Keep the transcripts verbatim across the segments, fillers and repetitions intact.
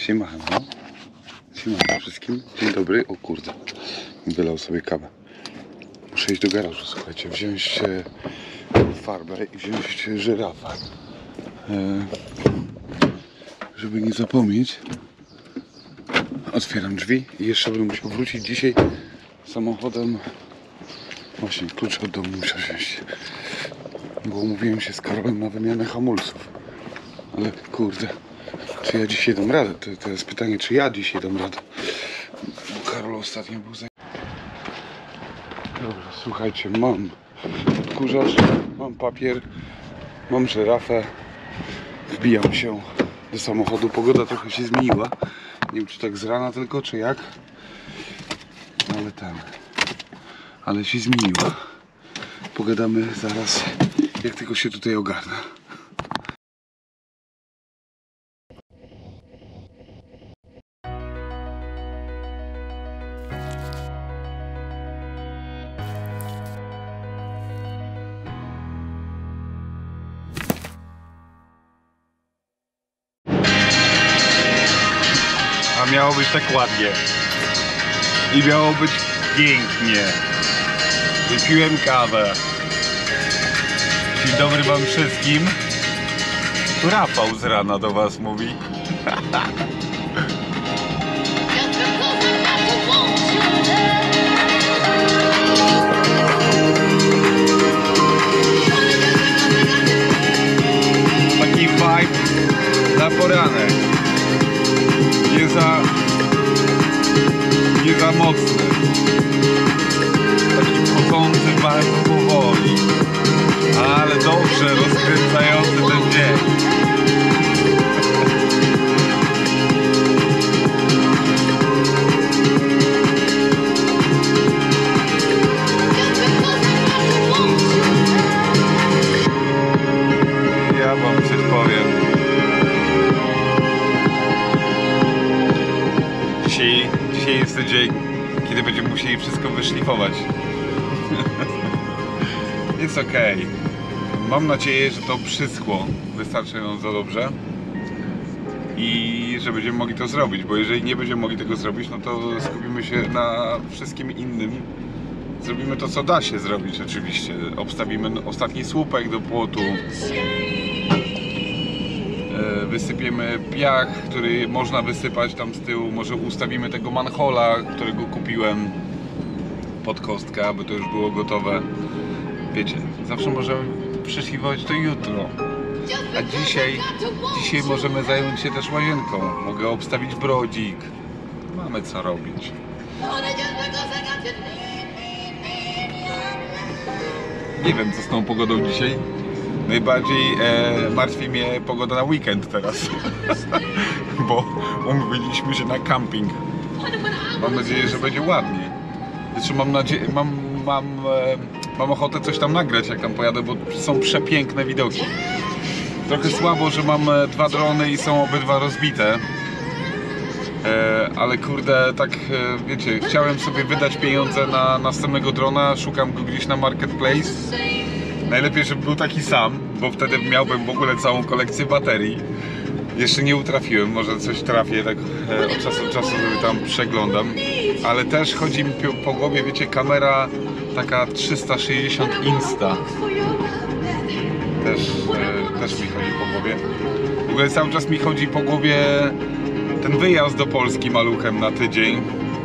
Siemano. Siemano wszystkim. Dzień dobry. O kurde. Wylał sobie kawę. Muszę iść do garażu, słuchajcie. Wziąć e, farbę i wziąć żyrafę. E, żeby nie zapomnieć. Otwieram drzwi i jeszcze będę musiał wrócić dzisiaj samochodem. Właśnie, klucze od domu muszę wziąć. Bo umówiłem się z Karolem na wymianę hamulców. Ale kurde, czy ja dzisiaj dam radę? To, to jest pytanie, czy ja dzisiaj dam radę. Bo Karol ostatnio był za... Dobra, słuchajcie, mam odkurzacz, mam papier, mam żyrafę. Wbijam się do samochodu. Pogoda trochę się zmieniła. Nie wiem, czy tak z rana tylko, czy jak. Ale ten... Ale się zmieniła. Pogadamy zaraz, jak tylko się tutaj ogarnę. A miało być tak ładnie. I miało być pięknie. Wypiłem kawę. Dzień dobry wam wszystkim. Tu Rafał z rana do was mówi. Taki vibe na poranek. Nie za... nie za mocny. Taki chodzący bardzo powoli. Ale dobrze rozkręcający ten dzień. Ja wam coś powiem. Dzisiaj, dzisiaj jest ten dzień, kiedy będziemy musieli wszystko wyszlifować. Jest ok. Mam nadzieję, że to przyschło wystarczająco dobrze i że będziemy mogli to zrobić, bo jeżeli nie będziemy mogli tego zrobić, no to skupimy się na wszystkim innym. Zrobimy to, co da się zrobić oczywiście. Obstawimy ostatni słupek do płotu. Wysypiemy piach, który można wysypać tam z tyłu. Może ustawimy tego manhola, którego kupiłem pod kostkę, aby to już było gotowe. Wiecie, zawsze możemy przeszlifować to jutro. A dzisiaj, dzisiaj możemy zająć się też łazienką. Mogę obstawić brodzik. Mamy co robić. Nie wiem, co z tą pogodą dzisiaj. Najbardziej e, martwi mnie pogoda na weekend teraz. Bo umówiliśmy się na camping. Mam nadzieję, że będzie ładnie. Znaczy mam nadzieję, mam, mam, e, mam ochotę coś tam nagrać, jak tam pojadę, bo są przepiękne widoki. Trochę słabo, że mam dwa drony i są obydwa rozbite. E, ale kurde, tak e, wiecie, chciałem sobie wydać pieniądze na następnego drona, szukam go gdzieś na Marketplace. Najlepiej, żeby był taki sam, bo wtedy miałbym w ogóle całą kolekcję baterii. Jeszcze nie utrafiłem, może coś trafię, tak e, od czasu do czasu sobie tam przeglądam. Ale też chodzi mi po, po głowie, wiecie, kamera taka trzysta sześćdziesiąt Insta. Też, e, też mi chodzi po głowie. W ogóle cały czas mi chodzi po głowie ten wyjazd do Polski maluchem na tydzień.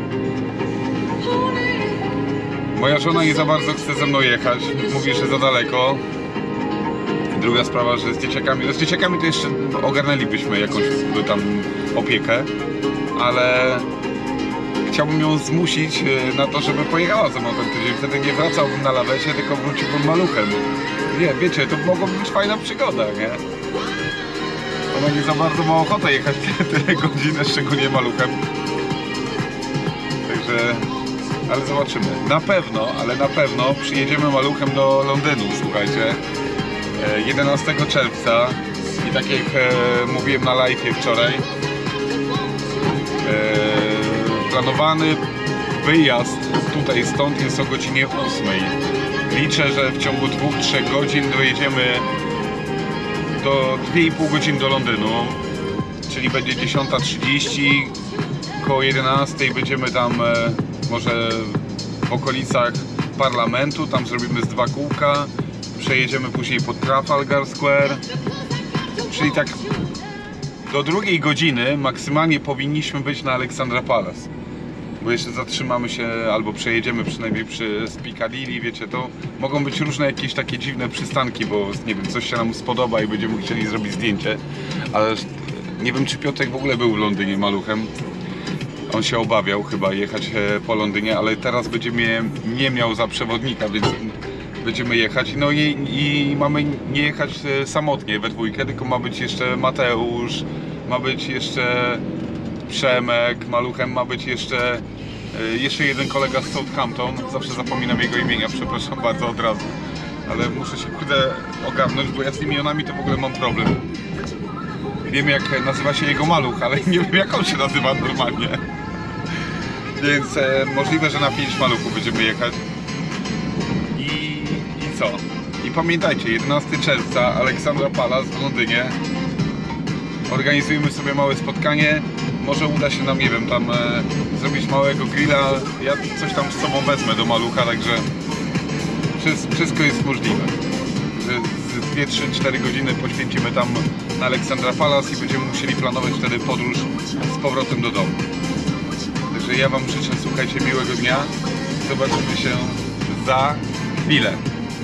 Moja żona nie za bardzo chce ze mną jechać, mówi, że za daleko. Druga sprawa, że z dzieciakami, z dzieciakami to jeszcze ogarnęlibyśmy jakąś tam opiekę, ale chciałbym ją zmusić na to, żeby pojechała ze mną ten tydzień. Wtedy nie wracałbym na lawesie, tylko wróciłbym maluchem. Nie, wiecie, to mogłaby być fajna przygoda, nie? Ona nie za bardzo ma ochotę jechać tyle godzin, szczególnie maluchem. Także... ale zobaczymy. Na pewno, ale na pewno przyjedziemy maluchem do Londynu, słuchajcie. jedenastego czerwca i tak jak e, mówiłem na live'ie wczoraj, e, planowany wyjazd tutaj stąd jest o godzinie ósmej. Liczę, że w ciągu dwóch do trzech godzin dojedziemy do dwie i pół godziny do Londynu. czyli będzie dziesiąta trzydzieści, koło jedenastej będziemy tam e, może w okolicach parlamentu, tam zrobimy z dwa kółka, przejedziemy później pod Trafalgar Square, czyli tak do drugiej godziny maksymalnie powinniśmy być na Alexandra Palace, bo jeszcze zatrzymamy się albo przejedziemy przynajmniej przy Piccadilly, wiecie, to mogą być różne jakieś takie dziwne przystanki, bo nie wiem, coś się nam spodoba i będziemy chcieli zrobić zdjęcie, ale nie wiem, czy Piotrek w ogóle był w Londynie maluchem. On się obawiał chyba jechać po Londynie, ale teraz będzie mnie nie miał za przewodnika, więc będziemy jechać. No i, i mamy nie jechać samotnie we dwójkę, tylko ma być jeszcze Mateusz, ma być jeszcze Przemek maluchem, ma być jeszcze jeszcze jeden kolega z Southampton. Zawsze zapominam jego imienia, przepraszam bardzo od razu. Ale muszę się kurde ogarnąć, bo ja z tymi imionami to w ogóle mam problem. Wiem, jak nazywa się jego maluch, ale nie wiem, jak on się nazywa normalnie. Więc e, możliwe, że na pięć maluchów będziemy jechać. I, I co? I pamiętajcie, jedenastego czerwca Alexandra Palace w Londynie. Organizujemy sobie małe spotkanie. Może uda się nam, nie wiem, tam e, zrobić małego grilla. Ja coś tam z sobą wezmę do malucha, także wszystko jest możliwe. dwie, trzy, cztery godziny poświęcimy tam na Alexandra Palace i będziemy musieli planować wtedy podróż z powrotem do domu. Także ja wam życzę, słuchajcie, miłego dnia. Zobaczymy się za chwilę.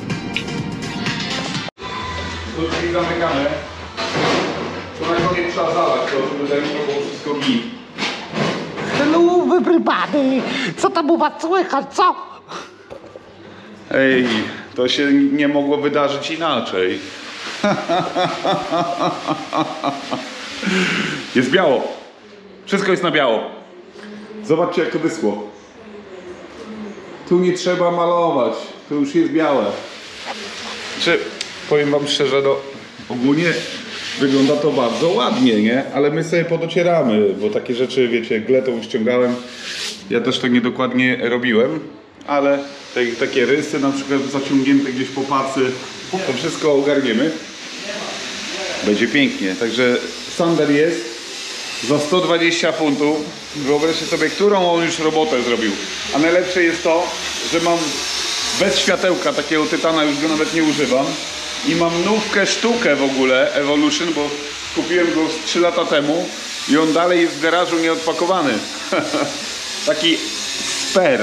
Tu drzwi zamykamy. To na koniec trzeba zalać, to żeby ten było wszystko git. Hello everybody! Co tam u was słychać, co? Ej, to się nie mogło wydarzyć inaczej. Jest biało. Wszystko jest na biało. Zobaczcie, jak to wyschło. Tu nie trzeba malować. To już jest białe. Czy powiem wam szczerze, no ogólnie wygląda to bardzo ładnie, nie? Ale my sobie podocieramy, bo takie rzeczy, wiecie, gletą ściągałem. Ja też to niedokładnie robiłem, ale te, takie rysy na przykład zaciągnięte gdzieś po pacy, to wszystko ogarniemy. Będzie pięknie. Także Sander jest za sto dwadzieścia funtów. Wyobraźcie sobie, którą on już robotę zrobił. A najlepsze jest to, że mam bez światełka takiego tytana, już go nawet nie używam. I mam nówkę sztukę w ogóle Evolution, bo kupiłem go z trzy lata temu i on dalej jest w garażu nieodpakowany. Taki sper.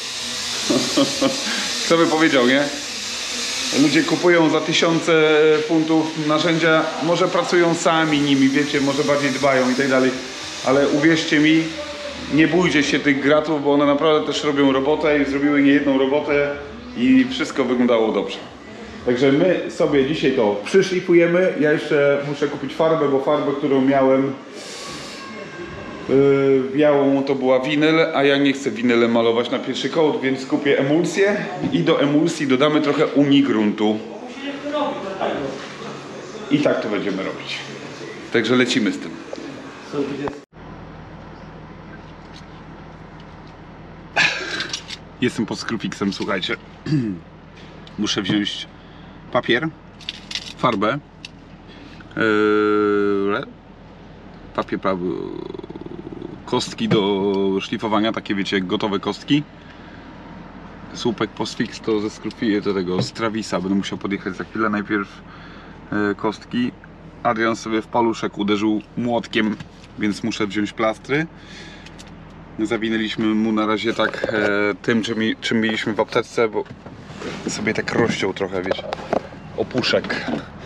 Kto by powiedział, nie? Ludzie kupują za tysiące funtów narzędzia, może pracują sami nimi, wiecie, może bardziej dbają i tak dalej, ale uwierzcie mi, nie bójcie się tych gratów, bo one naprawdę też robią robotę i zrobiły niejedną robotę i wszystko wyglądało dobrze. Także my sobie dzisiaj to przyszlifujemy. Ja jeszcze muszę kupić farbę, bo farbę, którą miałem yy, białą, to była winyl, a ja nie chcę winylem malować na pierwszy kołd, więc kupię emulsję i do emulsji dodamy trochę unigruntu. I tak to będziemy robić. Także lecimy z tym. Jestem pod Screwfixem, słuchajcie. Muszę wziąć papier, farbę, yy, papier, kostki do szlifowania, takie wiecie, gotowe kostki. Słupek postfix to ze Screwfix, do tego z Travisa, będę musiał podjechać za chwilę. Najpierw yy, kostki. Adrian sobie w paluszek uderzył młotkiem, więc muszę wziąć plastry. Zawinęliśmy mu na razie tak e, tym, czym, czym mieliśmy w aptece, bo sobie tak rozciął trochę, wiecie, opuszek.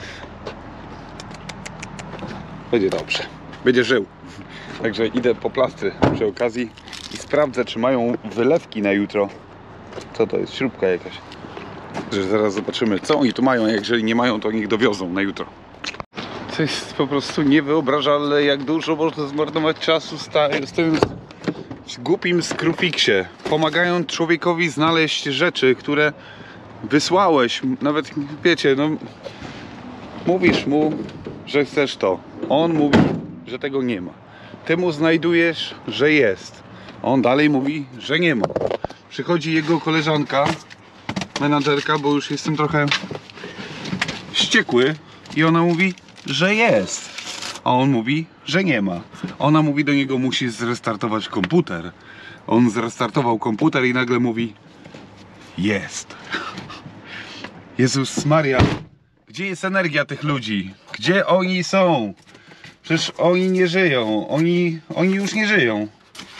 Będzie dobrze, będzie żył. Także idę po plastry przy okazji i sprawdzę, czy mają wylewki na jutro. Co to jest? Śrubka jakaś. Że zaraz zobaczymy, co oni tu mają. Jeżeli nie mają, to niech dowiozą na jutro. To jest po prostu niewyobrażalne, jak dużo można zmarnować czasu z tym w głupim Screwfixie, pomagając człowiekowi znaleźć rzeczy, które wysłałeś. Nawet wiecie, no mówisz mu, że chcesz to. On mówi, że tego nie ma. Ty mu znajdujesz, że jest. On dalej mówi, że nie ma. Przychodzi jego koleżanka, menadżerka, bo już jestem trochę wściekły, i ona mówi, że jest. A on mówi, że nie ma. Ona mówi do niego, musi zrestartować komputer. On zrestartował komputer i nagle mówi, jest. Jezus Maria, gdzie jest energia tych ludzi? Gdzie oni są? Przecież oni nie żyją. Oni, oni już nie żyją.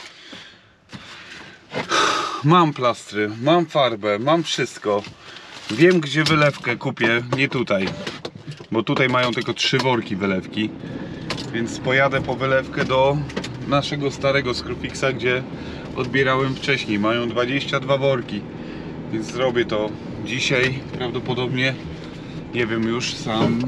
Mam plastry, mam farbę, mam wszystko. Wiem, gdzie wylewkę kupię, nie tutaj. Bo tutaj mają tylko trzy worki wylewki. Więc pojadę po wylewkę do naszego starego Screwfixa, gdzie odbierałem wcześniej. Mają dwadzieścia dwa worki. Więc zrobię to dzisiaj prawdopodobnie. Nie wiem już sam.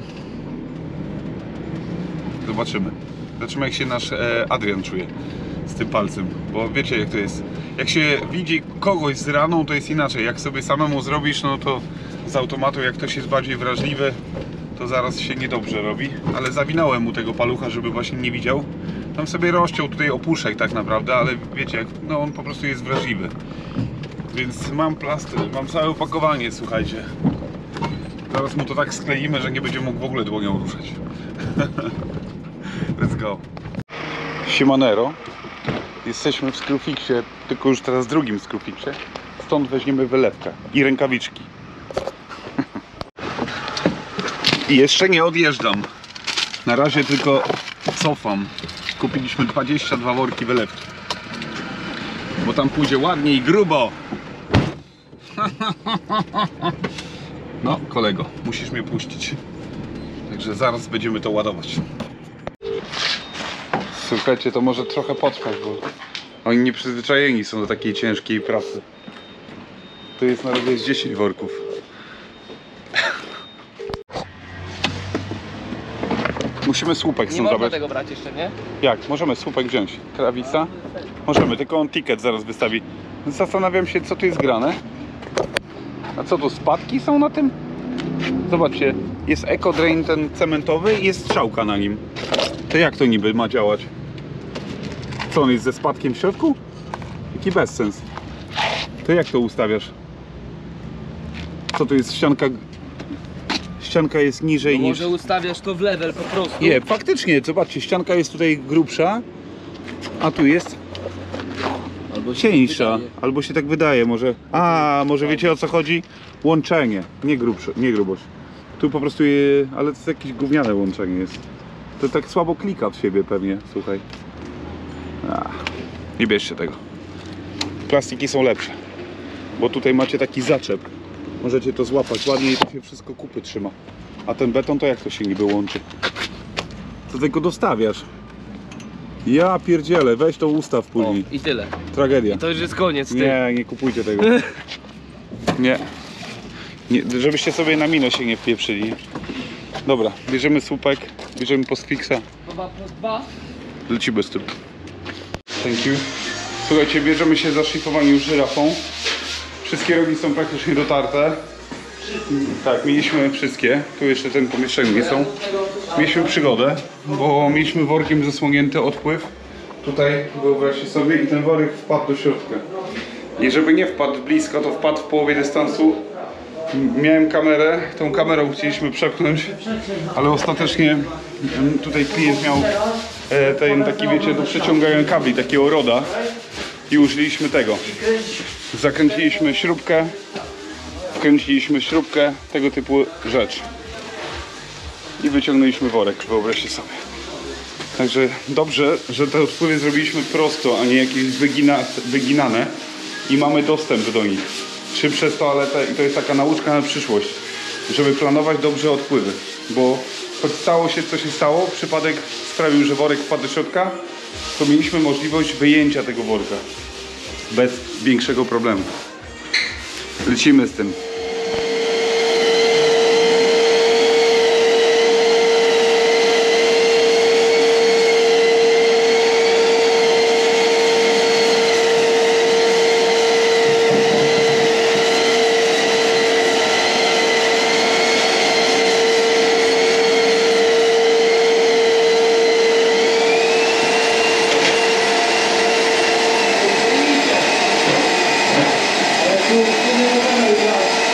Zobaczymy. Zobaczymy, jak się nasz e, Adrian czuje z tym palcem. Bo wiecie, jak to jest. Jak się widzi kogoś z raną, to jest inaczej. Jak sobie samemu zrobisz, no to z automatu, jak ktoś jest bardziej wrażliwy, to zaraz się niedobrze robi. Ale zawinąłem mu tego palucha, żeby właśnie nie widział. Tam sobie rozciął tutaj opuszek tak naprawdę, ale wiecie, jak, no on po prostu jest wrażliwy. Więc mam plastry, mam całe opakowanie, słuchajcie. Zaraz mu to tak skleimy, że nie będzie mógł w ogóle dłonią ruszać. Let's go. Siemanero. Jesteśmy w Screwfixie, tylko już teraz drugim Screwfixie. Stąd weźmiemy wylewkę i rękawiczki. I jeszcze nie odjeżdżam. Na razie tylko cofam. Kupiliśmy dwadzieścia dwa worki wylewki. Bo tam pójdzie ładnie i grubo. No, kolego, musisz mnie puścić. Także zaraz będziemy to ładować. Słuchajcie, to może trochę potrwać, bo oni nieprzyzwyczajeni są do takiej ciężkiej pracy. Tu jest na razie dziesięć worków. Musimy słupek Nie stąd można zabrać. tego brać jeszcze, nie? Jak? Możemy słupek wziąć. Krawisa? Możemy, tylko on ticket zaraz wystawi. Zastanawiam się, co tu jest grane. A co tu, spadki są na tym? Zobaczcie, jest Eco Drain ten cementowy i jest strzałka na nim. To jak to niby ma działać? Co, on jest ze spadkiem w środku? Jaki bezsens. To jak to ustawiasz? Co tu jest ścianka? Ścianka jest niżej No niż... może ustawiasz to w level po prostu. Nie, faktycznie, zobaczcie, ścianka jest tutaj grubsza, a tu jest Albo się cieńsza, wydaje. albo się tak wydaje, może... A, może wiecie, o co chodzi? Łączenie, nie, grubsze, nie grubość. Tu po prostu, je... ale to jest jakieś gówniane łączenie jest. To tak słabo klika w siebie pewnie, słuchaj. A, nie bierzcie tego. Plastiki są lepsze, bo tutaj macie taki zaczep. Możecie to złapać ładnie i to się wszystko kupy trzyma. A ten beton to jak to się niby łączy? To tylko dostawiasz. Ja pierdzielę, weź to ustaw O, później. i tyle. Tragedia. I to już jest koniec. Ty. Nie, nie kupujcie tego. Nie. Nie. Żebyście sobie na minę się nie wpieprzyli. Dobra, bierzemy słupek, bierzemy postfixa. Dwa plus dwa. Lecimy z tym. Thank you. Słuchajcie, bierzemy się za szlifowanie już żyrafą. Wszystkie rogi są praktycznie dotarte. Tak, mieliśmy wszystkie. Tu jeszcze ten pomieszczenie są. Mieliśmy przygodę, bo mieliśmy workiem zasłonięty odpływ. Tutaj, wyobraźcie sobie, i ten worek wpadł do środka. I żeby nie wpadł blisko, to wpadł w połowie dystansu. Miałem kamerę, tą kamerą chcieliśmy przepchnąć, ale ostatecznie tutaj klient miał ten taki, wiecie, do przeciągania kabli, takiego roda i użyliśmy tego. Zakręciliśmy śrubkę, wkręciliśmy śrubkę, tego typu rzecz i wyciągnęliśmy worek, wyobraźcie sobie. Także dobrze, że te odpływy zrobiliśmy prosto, a nie jakieś wygina, wyginane i mamy dostęp do nich. Czy przez toaletę, i to jest taka nauczka na przyszłość, żeby planować dobrze odpływy, bo choć stało się co się stało, przypadek sprawił, że worek wpadł do środka, to mieliśmy możliwość wyjęcia tego worka bez większego problemu. Lecimy z tym. Tu, tu nie możemy grać.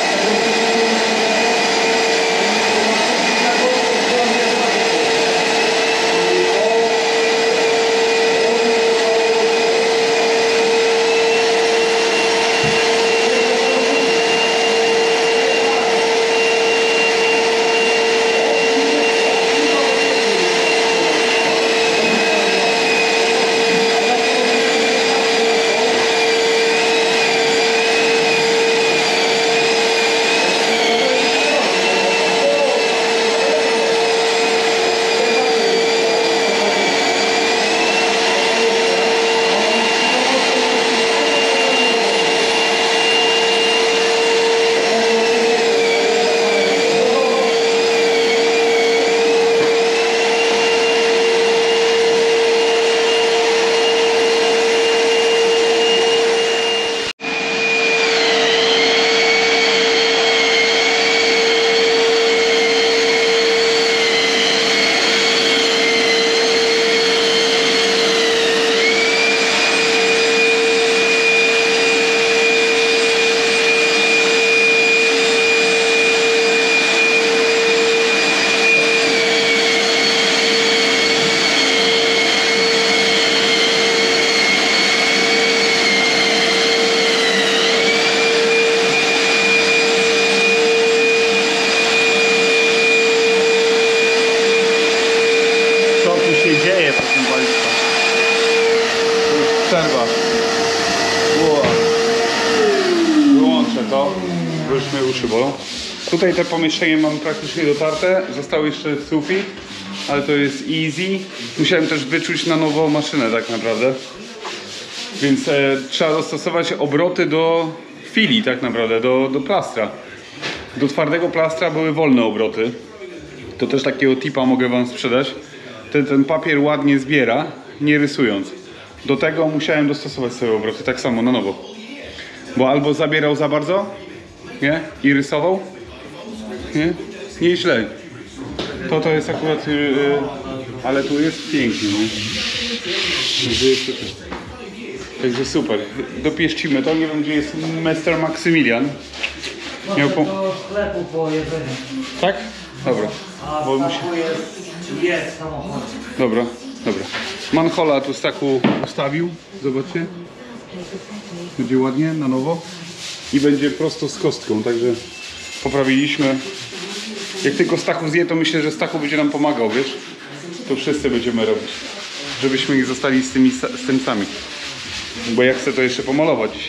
Przerwa. Wow. Wyłączę to, bo już mnie uszy bolą. Tutaj te pomieszczenie mam praktycznie dotarte. Został jeszcze sufit, ale to jest easy. Musiałem też wyczuć na nowo maszynę tak naprawdę. Więc e, trzeba dostosować obroty do fili tak naprawdę, do, do plastra. Do twardego plastra były wolne obroty. To też takiego tipa mogę wam sprzedać. Ten, ten papier ładnie zbiera, nie rysując. Do tego musiałem dostosować sobie obroty, tak samo na nowo. Bo albo zabierał za bardzo, nie? I rysował, nie? Nieźle. To to jest akurat, yy, ale tu jest pięknie, nie? Także jest super. Także super. Dopieścimy to, nie wiem gdzie jest Mister Maksymilian. Miał po... Do sklepu po jedzeniu. Tak? Dobra. A Bo w musi... staku jest, jest samochód. Dobra, dobra. Manhola tu staku ustawił, zobaczcie. Będzie ładnie, na nowo. I będzie prosto z kostką, także poprawiliśmy. Jak tylko Stachu zje, to myślę, że Stachu będzie nam pomagał, wiesz? To wszyscy będziemy robić. Żebyśmy nie zostali z, tymi, z tym sami. Bo ja chcę to jeszcze pomalować dzisiaj.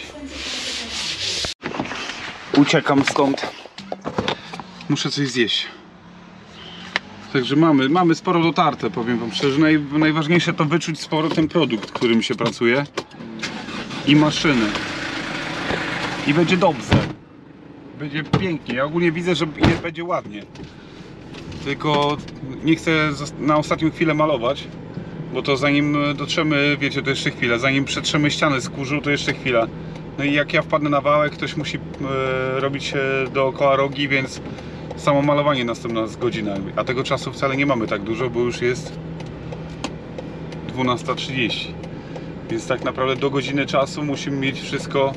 Uciekam stąd. Muszę coś zjeść. Także mamy, mamy sporo dotarte, powiem wam szczerze. Naj, najważniejsze to wyczuć z powrotem produkt, którym się pracuje. I maszyny. I będzie dobrze. Będzie pięknie. Ja ogólnie widzę, że będzie ładnie. Tylko nie chcę na ostatnią chwilę malować. Bo to zanim dotrzemy, wiecie, to jeszcze chwilę. Zanim przetrzemy ścianę z kurzu, to jeszcze chwila. No i jak ja wpadnę na wałek, ktoś musi e, robić e, dookoła rogi, więc samo malowanie następna z godzina. A tego czasu wcale nie mamy tak dużo, bo już jest dwunasta trzydzieści. Więc tak naprawdę do godziny czasu musimy mieć wszystko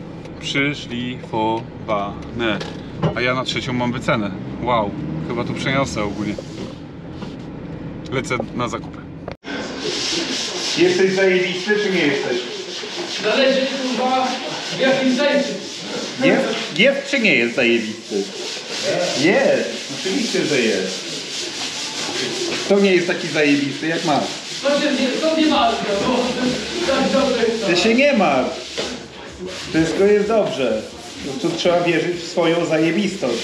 przyszlifowane. A ja na trzecią mam wycenę. Wow, chyba tu przeniosę ogólnie. Lecę na zakupy. Jesteś zajebisty, czy nie jesteś? Zależy kurwa w jakim sensie. Jest, jest czy nie jest zajebisty? Jest, oczywiście, że jest. To nie jest taki zajebisty jak masz. To się nie, to nie ma, bo tak dobrze jest. Ty się nie martw. Wszystko jest dobrze. Po prostu trzeba wierzyć w swoją zajebistość.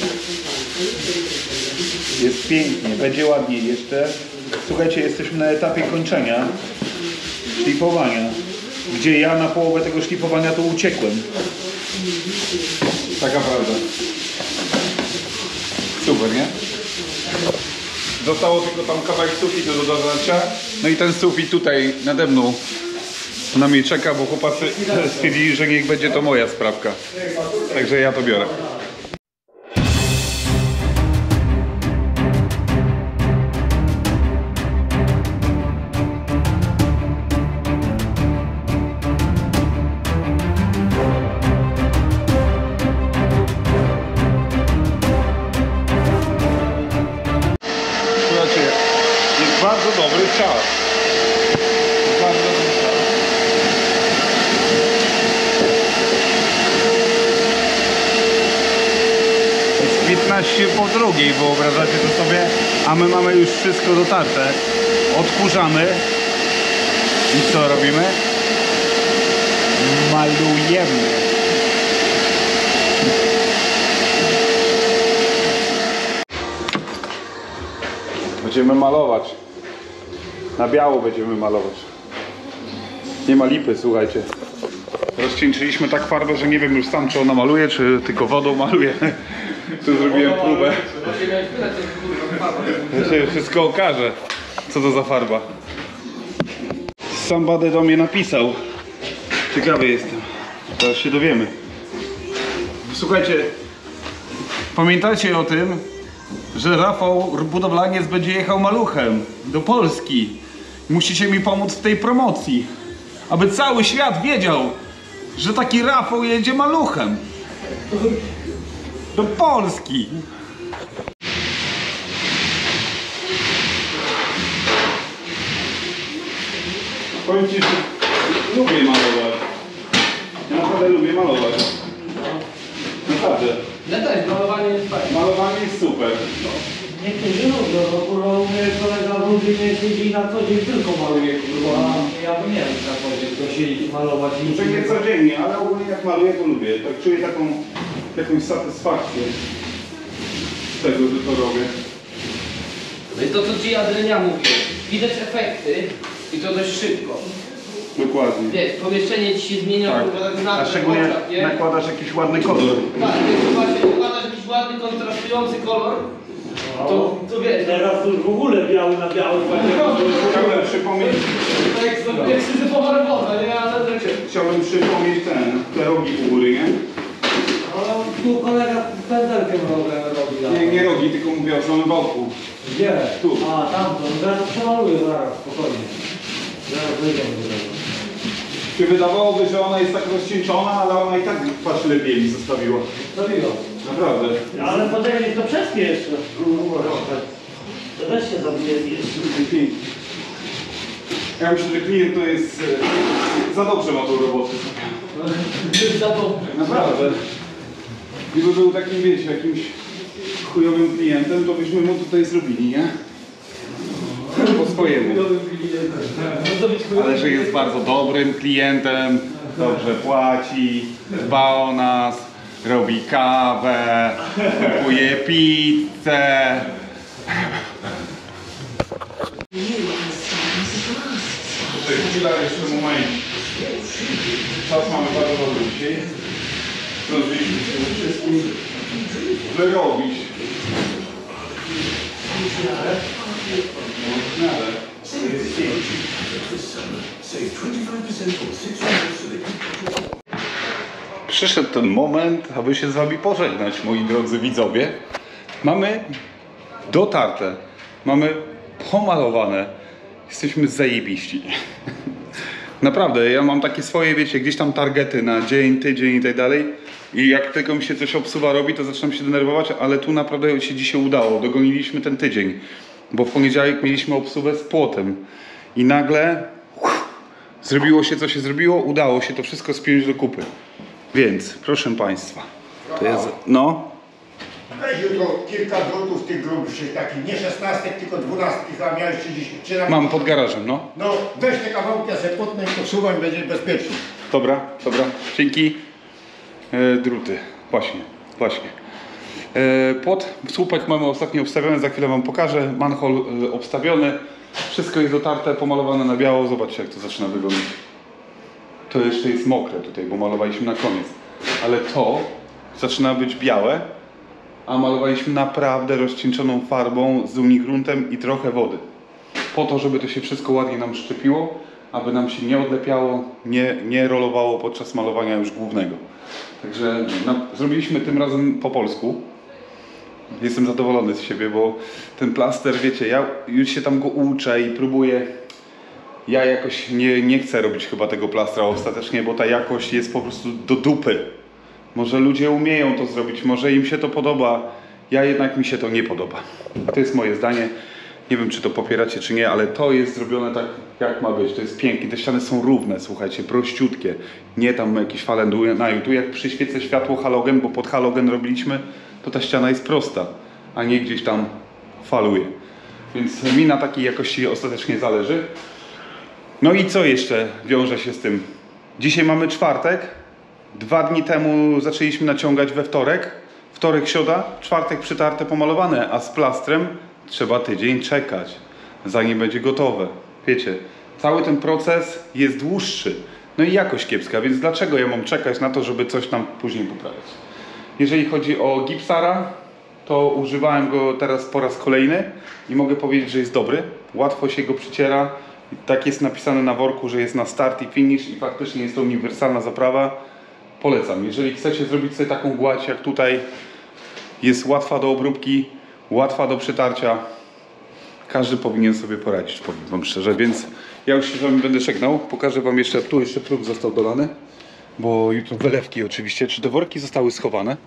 Jest pięknie, będzie ładniej jeszcze. Słuchajcie, jesteśmy na etapie kończenia szlifowania, gdzie ja na połowę tego szlifowania to uciekłem. Taka prawda. Super, nie? Zostało tylko tam kawałek sufitu do dodania. No i ten sufit tutaj nade mną na mnie czeka, bo chłopacy stwierdzili, że niech będzie to moja sprawka. Także ja to biorę. Słuchajcie, jest bardzo dobry czas. Bardzo dobry czas. Jest piętnaście po drugiej, wyobrażacie to sobie? A my mamy już wszystko dotarte. Odkurzamy. I co robimy? Malujemy. Będziemy malować. Na biało będziemy malować. Nie ma lipy, słuchajcie. Rozcieńczyliśmy tak farbę, że nie wiem już sam, czy ona maluje, czy tylko wodą maluje. Tu zrobiłem próbę. Ja się wszystko okaże, co to za farba. Somebody do mnie napisał. Ciekawy jestem. Teraz się dowiemy. Słuchajcie, pamiętajcie o tym, że Rafał Budowlaniec będzie jechał maluchem do Polski. Musicie mi pomóc w tej promocji, aby cały świat wiedział, że taki Rafał jedzie maluchem do Polski. Powiem ci, że lubię malować. Ja naprawdę lubię malować. Naprawdę. Ja też, malowanie jest fajne. Malowanie jest super. Niektórzy lubią, bo kurwa u mnie kolega w Lublinie siedzi na co dzień tylko maluje, kurwa. Ja bym nie wiem na co dzień, gość siedzieć, malować i nic To nie codziennie, ale ogólnie jak maluję, to lubię. Tak czuję taką jakąś satysfakcję z tego, że to robię. No i to co ci Adriania mówił, widać efekty i to dość szybko. Dokładnie. Wiesz, pomieszczenie ci się zmienia, Tak. kurwa, tak na A szczególnie oczach, nie? nakładasz jakiś ładny kolor. Tak, wiesz, właśnie układasz jakiś ładny, kontrastujący kolor, to, to wiesz, Teraz to już w ogóle biały na biały. Chciałbym przypomnieć, to jak, jak syzyfowa robota, nie? Ale to wiecie. chciałbym przypomnieć ten, te rogi u góry, nie? Ale tu kolega pędzelkiem robi. Nie, nie rogi, tylko mówię o samym boku. Gdzie? Tu. A, tam to. Zaraz przemaluję, zaraz, spokojnie. Zaraz wyjdziemy do tego. Się wydawałoby, że ona jest tak rozcieńczona, ale ona i tak twarz lepiej mi zostawiła. Zrobiło. Naprawdę. Ale poczekaj, niech to przespie jeszcze. To też się zabije jeszcze. Ja myślę, że klient to jest e, za dobrze ma tą robotę. Za to. Naprawdę. Gdyby był takim, wiecie, jakimś chujowym klientem, to byśmy mu tutaj zrobili, nie? Po swojemu. Ale że jest bardzo dobrym klientem, dobrze płaci, dba o nas, robi kawę, kupuje pizzę. Tutaj chwila jeszcze moment. Czas mamy bardzo dobry dzisiaj. Zdążyliśmy się ze wszystkim wyrobić. W miarę. Przyszedł ten moment, aby się z wami pożegnać, moi drodzy widzowie. Mamy dotarte, mamy pomalowane, jesteśmy zajebiści. Naprawdę, ja mam takie swoje, wiecie, gdzieś tam targety na dzień, tydzień i tak dalej. I jak tylko mi się coś obsuwa robi, to zaczynam się denerwować, ale tu naprawdę się dzisiaj udało. Dogoniliśmy ten tydzień, bo w poniedziałek mieliśmy obsuwę z płotem. I nagle uff, zrobiło się, co się zrobiło, udało się to wszystko spiąć do kupy. Więc, proszę Państwa, to jest, no, Weź jutro kilka drutów tych grubszych, takich, nie szesnastek, tylko dwunastki, a miałeś trzydzieści. Czy nawet- mam pod garażem, no. No, weź te kawałki, ja sobie potnę i posuwam i będzie bezpiecznie. Dobra, dobra, dzięki. E, druty, właśnie, właśnie. E, płot, słupek mamy ostatnio obstawiony, za chwilę wam pokażę. Manhole e, obstawiony, wszystko jest dotarte, pomalowane na biało. Zobaczcie, jak to zaczyna wyglądać. To jeszcze jest mokre tutaj, bo malowaliśmy na koniec. Ale to zaczyna być białe, a malowaliśmy naprawdę rozcieńczoną farbą z unigruntem i trochę wody. Po to, żeby to się wszystko ładnie nam szczepiło, aby nam się nie odlepiało, nie, nie rolowało podczas malowania już głównego. Także no, zrobiliśmy tym razem po polsku. Jestem zadowolony z siebie, bo ten plaster, wiecie, ja już się tam go uczę i próbuję. Ja jakoś nie, nie chcę robić chyba tego plastra ostatecznie, bo ta jakość jest po prostu do dupy. Może ludzie umieją to zrobić, może im się to podoba. Ja jednak mi się to nie podoba. To jest moje zdanie. Nie wiem, czy to popieracie, czy nie, ale to jest zrobione tak, jak ma być. To jest pięknie. Te ściany są równe, słuchajcie, prościutkie. Nie tam jakieś fale na tu. Jak przyświecę światło halogen, bo pod halogen robiliśmy, to ta ściana jest prosta, a nie gdzieś tam faluje. Więc mi na takiej jakości ostatecznie zależy. No i co jeszcze wiąże się z tym? Dzisiaj mamy czwartek. Dwa dni temu zaczęliśmy naciągać we wtorek. Wtorek, środa, czwartek przytarte, pomalowane, a z plastrem trzeba tydzień czekać, zanim będzie gotowe. Wiecie, cały ten proces jest dłuższy. No i jakość kiepska, więc dlaczego ja mam czekać na to, żeby coś tam później poprawiać? Jeżeli chodzi o Gipsara, to używałem go teraz po raz kolejny i mogę powiedzieć, że jest dobry. Łatwo się go przyciera. Tak jest napisane na worku, że jest na start i finish i faktycznie jest to uniwersalna zaprawa. Polecam. Jeżeli chcecie zrobić sobie taką gładź jak tutaj, jest łatwa do obróbki, łatwa do przetarcia. Każdy powinien sobie poradzić, powiem wam szczerze, więc ja już się z wami będę żegnał. Pokażę wam jeszcze, tu jeszcze próg został dolany, bo jutro wylewki oczywiście. Czy te worki zostały schowane?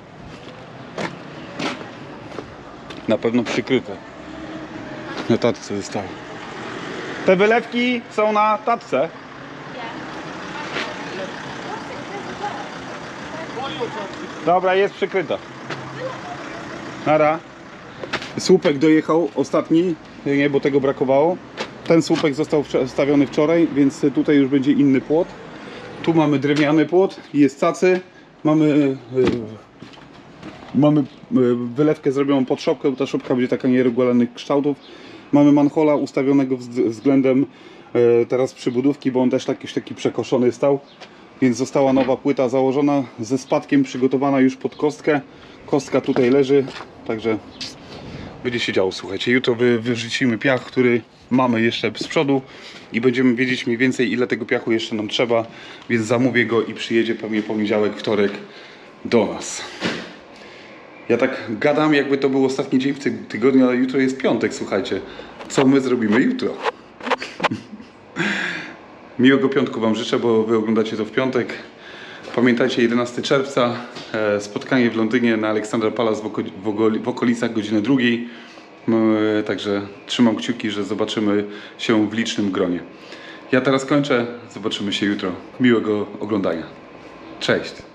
Na pewno przykryte. Na tatce zostały. Te wylewki są na tatce. Dobra, jest przykryta. Nara. Słupek dojechał ostatni, nie, bo tego brakowało. Ten słupek został wstawiony wczoraj, więc tutaj już będzie inny płot. Tu mamy drewniany płot, jest cacy. Mamy, yy, mamy yy, wylewkę zrobioną pod szopkę, bo ta szopka będzie taka nieregularnych kształtów. Mamy manhola ustawionego względem yy, teraz przybudówki, bo on też taki, taki przekoszony stał. Więc została nowa płyta założona ze spadkiem, przygotowana już pod kostkę. Kostka tutaj leży, także będzie się działo. Słuchajcie, jutro wy, wyrzucimy piach, który mamy jeszcze z przodu i będziemy wiedzieć mniej więcej, ile tego piachu jeszcze nam trzeba, więc zamówię go i przyjedzie pewnie poniedziałek, wtorek do nas. Ja tak gadam, jakby to był ostatni dzień w tym tygodniu, ale jutro jest piątek, słuchajcie. Co my zrobimy jutro? Miłego piątku wam życzę, bo wy oglądacie to w piątek. Pamiętajcie, jedenastego czerwca e, spotkanie w Londynie na Alexandra Palace w, oko w, oko w okolicach godziny drugiej. E, także trzymam kciuki, że zobaczymy się w licznym gronie. Ja teraz kończę, zobaczymy się jutro. Miłego oglądania. Cześć!